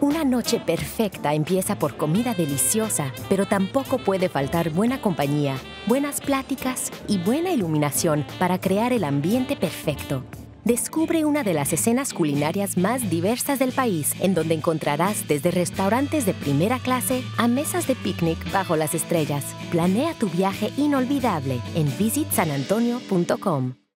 Una noche perfecta empieza por comida deliciosa, pero tampoco puede faltar buena compañía, buenas pláticas y buena iluminación para crear el ambiente perfecto. Descubre una de las escenas culinarias más diversas del país, en donde encontrarás desde restaurantes de primera clase a mesas de picnic bajo las estrellas. Planea tu viaje inolvidable en visitsanantonio.com.